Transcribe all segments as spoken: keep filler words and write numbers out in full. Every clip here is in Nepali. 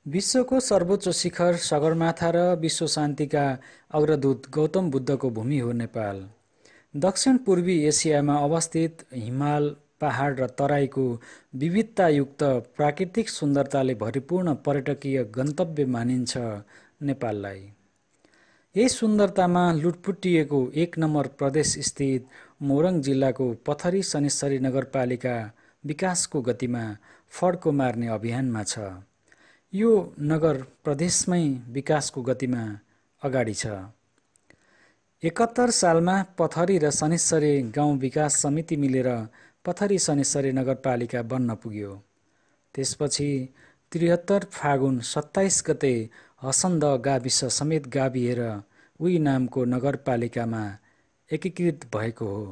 विश्वको सर्वोच्च शिखर सगरमाथा र विश्व शान्तिका अग्रदूत गौतम बुद्धको भूमि हो नेपाल। दक्षिण पूर्वी एसियामा अवस्थित हिमाल पहाड र तराईको विविधतायुक्त प्राकृतिक सुन्दरताले भरिपूर्ण पर्यटकीय गन्तव्य मानिन्छ नेपाललाई। यही सुन्दरतामा लुटपुटिएको एक नम्बर प्रदेश स्थित मोरङ जिल्लाको पथरी शनिश्चरी नगरपालिका विकासको गतिमा फड्को मार्ने अभियानमा छ। यो नगर प्रदेशमै विकासको गतिमा अगाडि छ। एकहत्तर सालमा पथरी र शनिश्चरी गाउँ विकास समिति मिलेर पथरी शनिश्चरी नगरपालिका बन्न पुग्यो। त्यसपछि त्रिहत्तर फागुन सत्ताइस गते हसन्द गाविस समेत गाभिएर उही नामको नगरपालिकामा एकीकृत भएको हो।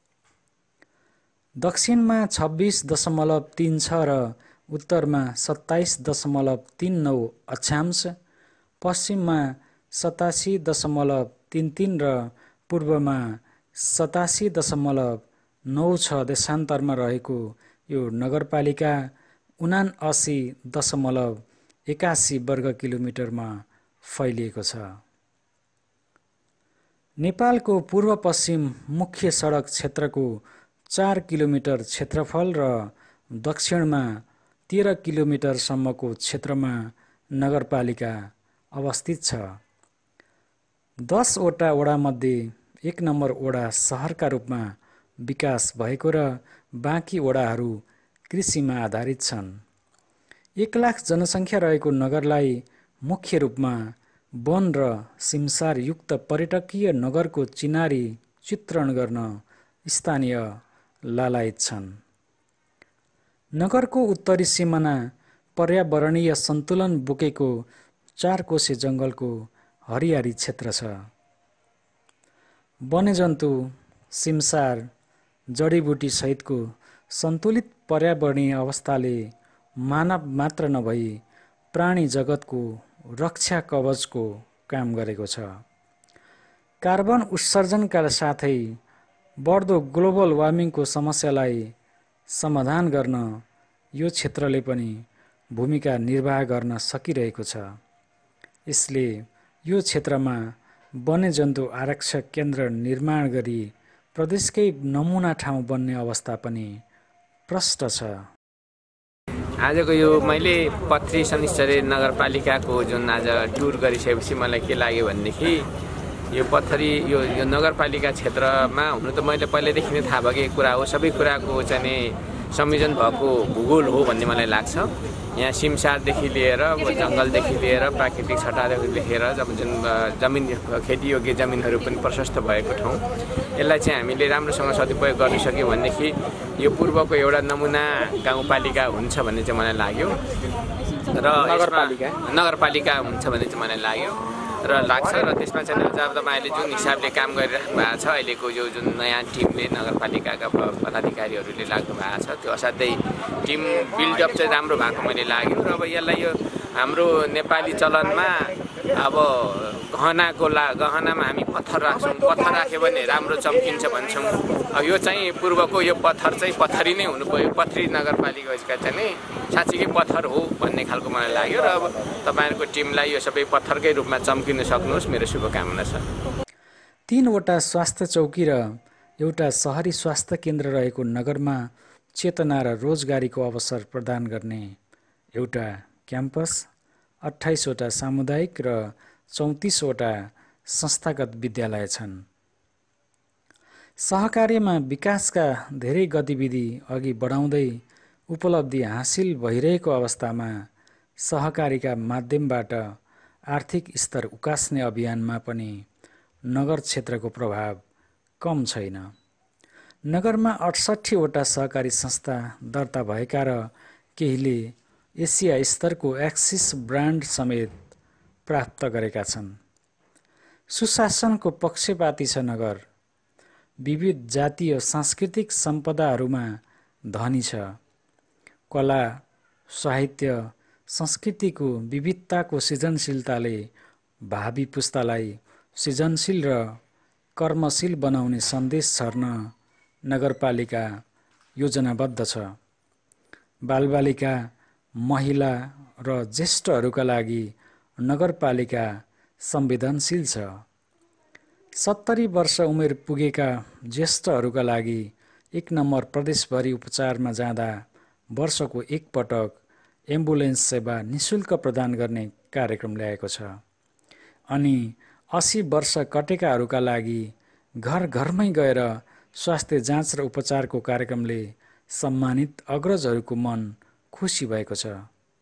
दक्षिणमा छब्बिस दशमलव तीन छ र उत्तरमा सत्ताइस दशमलव तीन नौ अक्षांश, पश्चिममा सतासी दशमलव तीन तीन र पूर्वमा सतासी दशमलव नौ छ देशान्तरमा रहेको यो नगरपालिका उनासी दशमलव एकासी वर्ग किलोमिटरमा फैलिएको छ। नेपालको पूर्व पश्चिम मुख्य सडक क्षेत्रको चार किलोमिटर क्षेत्रफल र दक्षिणमा तेह्र किलोमिटरसम्मको क्षेत्रमा नगरपालिका अवस्थित छ। दसवटा वडामध्ये एक नम्बर वडा सहरका रूपमा विकास भएको र बाँकी वडाहरू कृषिमा आधारित छन्। एक लाख जनसङ्ख्या रहेको नगरलाई मुख्य रूपमा वन र सिमसार युक्त पर्यटकीय नगरको चिनारी चित्रण गर्न स्थानीय लालायत छन्। नगरको उत्तरी सिमाना पर्यावरणीय सन्तुलन बोकेको चार कोसे जङ्गलको हरियाली क्षेत्र छ। वन्यजन्तु, सिमसार, जडीबुटी सहितको सन्तुलित पर्यावरणीय अवस्थाले मानव मात्र नभई प्राणी जगतको रक्षा कवचको काम गरेको छ। कार्बन उत्सर्जनका साथै बढ्दो ग्लोबल वार्मिङको समस्यालाई समाधान गर्न यो क्षेत्रले पनि भूमिका निर्वाह गर्न सकिरहेको छ। यसले यो क्षेत्रमा वन्यजन्तु आरक्षण केन्द्र निर्माण गरी प्रदेशकै नमुना ठाउँ बन्ने अवस्था पनि प्रष्ट छ। आजको यो मैले पथरी शनिश्चरी नगरपालिकाको जुन आज टुर गरिसकेपछि मलाई के लाग्यो भनेदेखि यो पथरी यो यो नगरपालिका क्षेत्रमा हुनु त मैले पहिल्यैदेखि नै थाहा भएको कुरा हो। सबै कुराको चाहिँ संयोजन भएको भूगोल हो भन्ने मलाई लाग्छ। यहाँ सिमसारदेखि लिएर जङ्गलदेखि लिएर प्राकृतिक छटादेखि लिएर जब जुन जमिन खेतीयोग्य जमिनहरू पनि प्रशस्त भएको ठाउँ, यसलाई चाहिँ हामीले राम्रोसँग सदुपयोग गर्न सक्यौँ भनेदेखि यो पूर्वको एउटा नमुना गाउँपालिका हुन्छ भन्ने चाहिँ मलाई लाग्यो र नगरपालिका नगरपालिका हुन्छ भन्ने चाहिँ मलाई लाग्यो र लाग्छ र त्यसमा चाहिँ जब तपाईँले जुन हिसाबले काम गरिराख्नु भएको छ अहिलेको यो जुन नयाँ टिमले नगरपालिकाका पदाधिकारीहरूले लाग्नु भएको छ त्यो असाध्यै टिम बिल्डअप चाहिँ राम्रो भएको मैले लाग्यो। र अब यसलाई यो हाम्रो नेपाली चलनमा अब गहनाको ला गहनामा हामी पत्थर राख्छौँ, पत्थर राख्यो भने राम्रो चम्किन्छ भन्छौँ। अब यो चाहिँ पूर्वको यो पत्थर चाहिँ पत्थरी नै हुनु पऱ्यो। पथरी नगरपालिका चाहिँ नि साँच्चीकै पत्थर हो भन्ने खालको मलाई लाग्यो र अब तपाईँहरूको टिमलाई यो सबै पत्थरकै रूपमा चम्किन सक्नुहोस्, मेरो शुभकामना छ। तीनवटा स्वास्थ्य चौकी र एउटा सहरी स्वास्थ्य केन्द्र रहेको नगरमा चेतना र रोजगारीको अवसर प्रदान गर्ने एउटा क्याम्पस, अठाइसवटा सामुदायिक र चौतिसवटा संस्थागत विद्यालय छन्। सहकार्यमा विकासका धेरै गतिविधि अघि बढाउँदै उपलब्धि हासिल भइरहेको अवस्थामा सहकारीका माध्यमबाट आर्थिक स्तर उकास्ने अभियानमा पनि नगर क्षेत्रको प्रभाव कम छैन। नगरमा अठसट्ठीवटा सहकारी संस्था दर्ता भएका र केहीले एसिया स्तरको एक्सिस ब्रान्ड समेत प्राप्त गरेका छन्। सुशासनको पक्षपाती छ नगर। विविध जातीय सांस्कृतिक सम्पदाहरूमा धनी छ। कला, साहित्य, संस्कृतिको विविधताको सृजनशीलताले भावी पुस्तालाई सृजनशील र कर्मशील बनाउने सन्देश छर्न नगरपालिका योजनाबद्ध छ। बालबालिका महिला र ज्येष्ठहरूका लागि नगरपालिका संवेदनशील छ। सत्तरी वर्ष उमेर पुगेका ज्येष्ठहरूका लागि एक नम्बर प्रदेशभरि उपचारमा जाँदा वर्षको एक पटक एम्बुलेन्स सेवा निशुल्क प्रदान गर्ने कार्यक्रम ल्याएको छ। अनि अस्सी वर्ष कटेकाहरूका लागि घर घरमै गएर स्वास्थ्य जाँच र उपचारको कार्यक्रमले सम्मानित अग्रजहरूको मन खुसी भएको छ।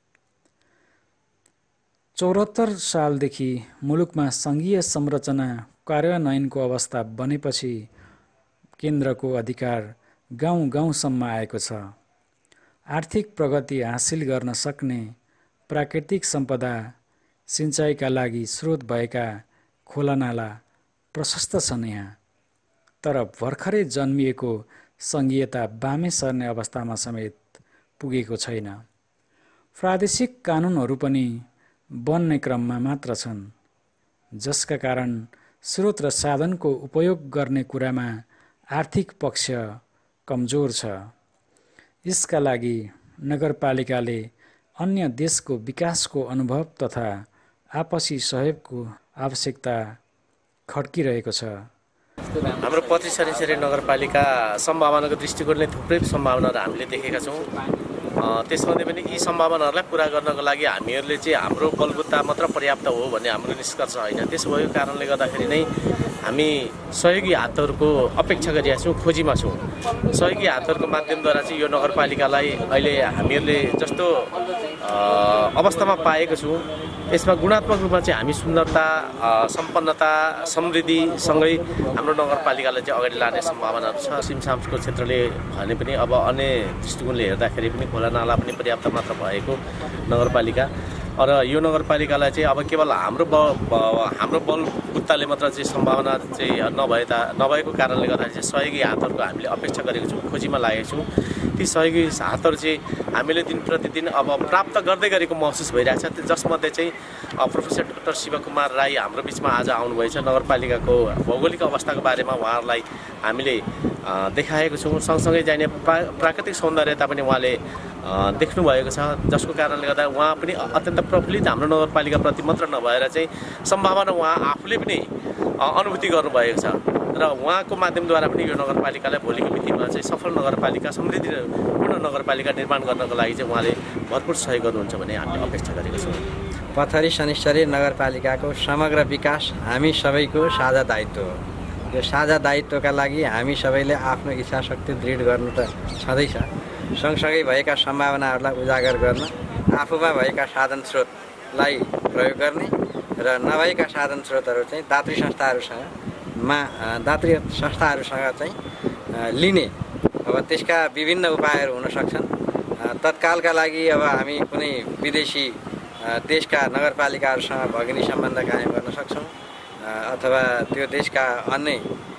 चौहत्तर सालदेखि मुलुकमा सङ्घीय संरचना कार्यान्वयनको अवस्था बनेपछि केन्द्रको अधिकार गाउँ गाउँसम्म आएको छ। आर्थिक प्रगति हासिल गर्न सक्ने प्राकृतिक सम्पदा, सिँचाइका लागि स्रोत भएका खोलानाला प्रशस्त छन् यहाँ। तर भर्खरै जन्मिएको सङ्घीयता बामे सर्ने अवस्थामा समेत पुगेको छैन। प्रादेशिक कानुनहरू पनि बन्ने क्रममा मात्र छन्, जसका कारण स्रोत र साधनको उपयोग गर्ने कुरामा आर्थिक पक्ष कमजोर छ। यसका लागि नगरपालिकाले अन्य देशको विकासको अनुभव तथा आपसी सहयोगको आवश्यकता खड्किरहेको छ। हाम्रो पत्री शनिश्चरी नगरपालिका सम्भावनाको दृष्टिकोणले थुप्रै सम्भावनाहरू हामीले देखेका छौँ। त्यसमध्ये पनि यी सम्भावनाहरूलाई पुरा गर्नको लागि हामीहरूले चाहिँ हाम्रो बलबुता मात्र पर्याप्त हो भन्ने हाम्रो निष्कर्ष होइन। त्यसो भएको कारणले गर्दाखेरि नै हामी सहयोगी हातहरूको अपेक्षा गरिरहेका छौँ, खोजीमा छौँ। सहयोगी हातहरूको माध्यमद्वारा चाहिँ यो नगरपालिकालाई अहिले हामीहरूले जस्तो अवस्थामा पाएको छौँ, यसमा गुणात्मक रूपमा चाहिँ हामी सुन्दरता, सम्पन्नता, समृद्धिसँगै हाम्रो नगरपालिकालाई चाहिँ अगाडि लाने सम्भावनाहरू छ। सिमसामको क्षेत्रले भने पनि अब अन्य दृष्टिकोणले हेर्दाखेरि पनि खोलानाला पनि पर्याप्त मात्र भएको नगरपालिका र यो नगरपालिकालाई चाहिँ अब केवल हाम्रो ब हाम्रो बलबुत्ताले मात्र चाहिँ सम्भावना चाहिँ नभए ता नभएको कारणले गर्दाखेरि चाहिँ सहयोगी हातहरूको हामीले अपेक्षा गरेको छौँ, खोजीमा लागेको छौँ। ती सहयोगी हातहरू चाहिँ हामीले दिन प्रतिदिन अब प्राप्त गर्दै गरेको महसुस भइरहेको छ। जसमध्ये चाहिँ प्रोफेसर डाक्टर शिवकुमार राई हाम्रो बिचमा आज आउनुभएछ। नगरपालिकाको भौगोलिक अवस्थाको बारेमा उहाँहरूलाई हामीले देखाएको छौँ। सँगसँगै चाहिने प्रा प्राकृतिक सौन्दर्यता पनि उहाँले देख्नुभएको छ, जसको कारणले गर्दा उहाँ पनि अत्यन्त प्रफुल्लित हाम्रो नगरपालिकाप्रति मात्र नभएर चाहिँ सम्भावना उहाँ आफूले पनि अनुभूति गर्नुभएको छ र उहाँको माध्यमद्वारा पनि यो नगरपालिकालाई भोलिको मितिमा चाहिँ सफल नगरपालिका, समृद्धिपूर्ण नगरपालिका निर्माण गर्नको लागि चाहिँ उहाँले भरपुर सहयोग गर्नुहुन्छ भन्ने हामीले अपेक्षा गरेका छौँ। पथरी शनिश्चरी नगरपालिकाको समग्र विकास हामी सबैको साझा दायित्व हो। यो साझा दायित्वका लागि हामी सबैले आफ्नो इच्छाशक्ति दृढ गर्नु त छँदैछ। सँगसँगै भएका सम्भावनाहरूलाई उजागर गर्न, आफूमा भएका साधन स्रोतलाई प्रयोग गर्ने र नभएका साधन स्रोतहरू चाहिँ दात्री संस्थाहरूसँग मा दात्री संस्थाहरूसँग चाहिँ लिने, अब त्यसका विभिन्न उपायहरू हुन सक्छन्। तत्कालका लागि अब हामी कुनै विदेशी देशका नगरपालिकाहरूसँग भगिनी सम्बन्ध कायम गर्न सक्छौँ अथवा त्यो देशका अन्य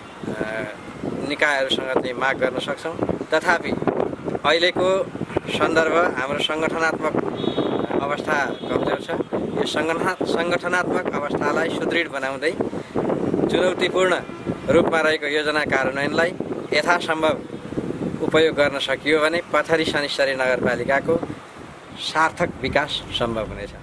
निकायहरूसँग चाहिँ माग गर्न सक्छौँ। तथापि अहिलेको सन्दर्भ हाम्रो सङ्गठनात्मक अवस्था कमजोर छ। यो सङ्गठना सङ्गठनात्मक अवस्थालाई सुदृढ बनाउँदै चुनौतीपूर्ण रूपमा रहेको योजना कार्यान्वयनलाई यथासम्भव उपयोग गर्न सकियो भने पथरी शनिश्चरी नगरपालिकाको सार्थक विकास सम्भव हुनेछ।